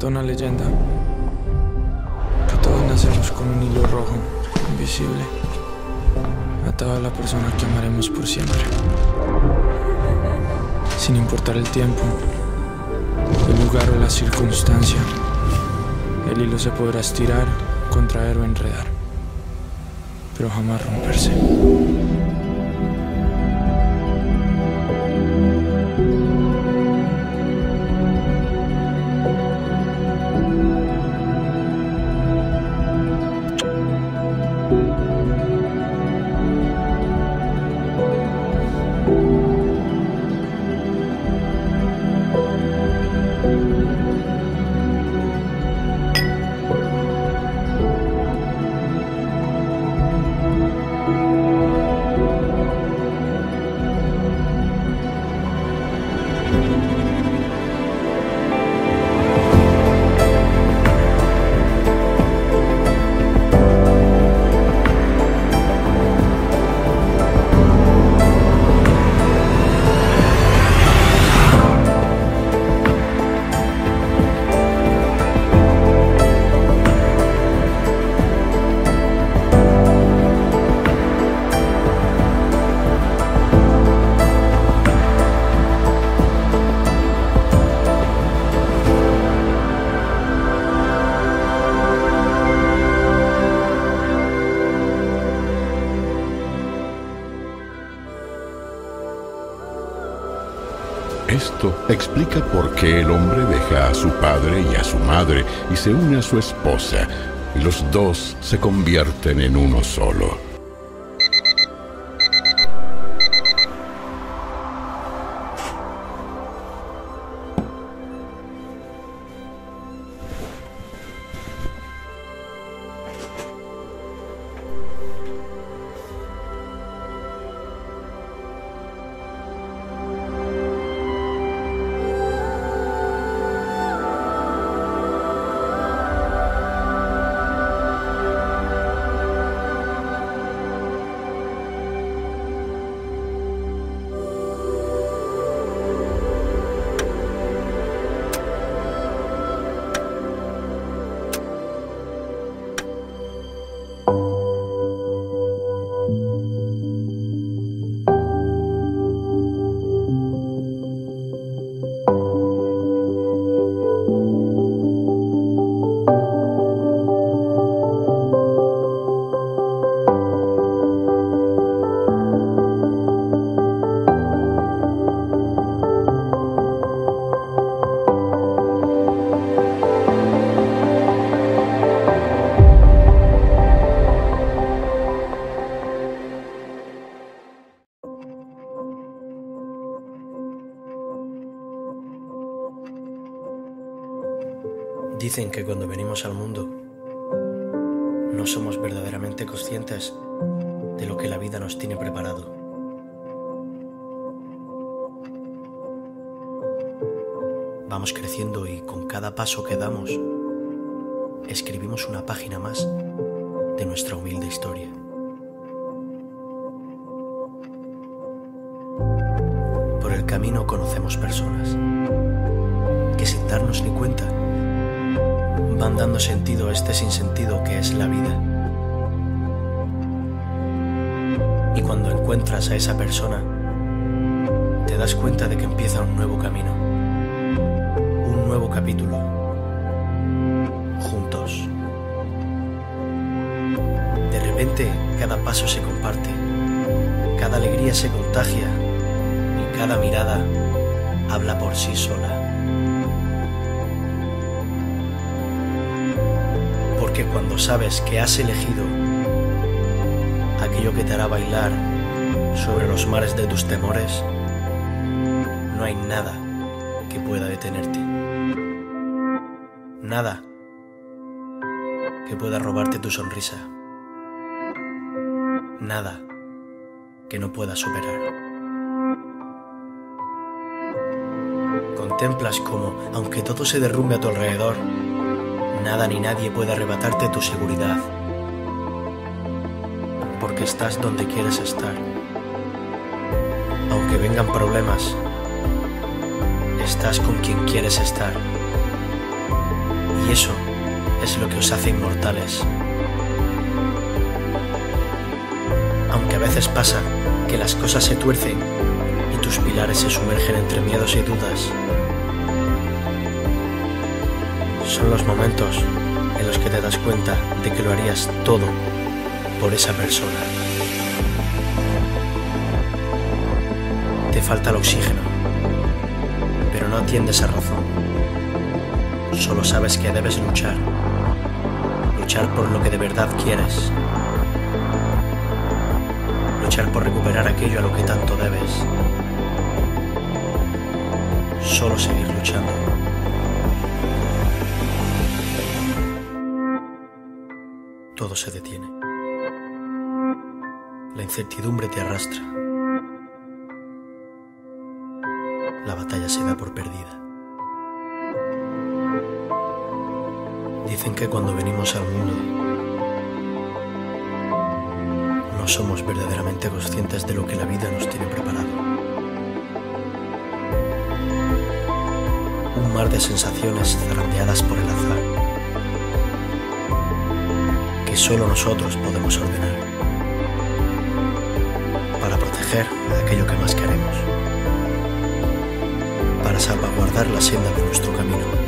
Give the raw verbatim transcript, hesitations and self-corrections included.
Cuenta una leyenda que todos nacemos con un hilo rojo, invisible, atado a la persona que amaremos por siempre. Sin importar el tiempo, el lugar o la circunstancia, el hilo se podrá estirar, contraer o enredar, pero jamás romperse. Esto explica por qué el hombre deja a su padre y a su madre y se une a su esposa, y los dos se convierten en uno solo. Dicen que cuando venimos al mundo no somos verdaderamente conscientes de lo que la vida nos tiene preparado. Vamos creciendo y con cada paso que damos escribimos una página más de nuestra humilde historia. Por el camino conocemos personas que sin darnos ni cuenta van dando sentido a este sinsentido que es la vida. Y cuando encuentras a esa persona, te das cuenta de que empieza un nuevo camino, un nuevo capítulo, juntos. De repente, cada paso se comparte, cada alegría se contagia y cada mirada habla por sí sola. Porque cuando sabes que has elegido aquello que te hará bailar sobre los mares de tus temores, no hay nada que pueda detenerte. Nada que pueda robarte tu sonrisa. Nada que no puedas superar. Contemplas como, aunque todo se derrumbe a tu alrededor, nada ni nadie puede arrebatarte tu seguridad, porque estás donde quieres estar. Aunque vengan problemas, estás con quien quieres estar. Y eso es lo que os hace inmortales. Aunque a veces pasa que las cosas se tuercen y tus pilares se sumergen entre miedos y dudas, son los momentos en los que te das cuenta de que lo harías todo por esa persona. Te falta el oxígeno, pero no atiendes a razón. Solo sabes que debes luchar, luchar por lo que de verdad quieres, luchar por recuperar aquello a lo que tanto debes. Solo seguir luchando. Todo se detiene. La incertidumbre te arrastra. La batalla se da por perdida. Dicen que cuando venimos al mundo no somos verdaderamente conscientes de lo que la vida nos tiene preparado. Un mar de sensaciones zarandeadas por el azar que solo nosotros podemos ordenar para proteger aquello que más queremos, para salvaguardar la senda de nuestro camino.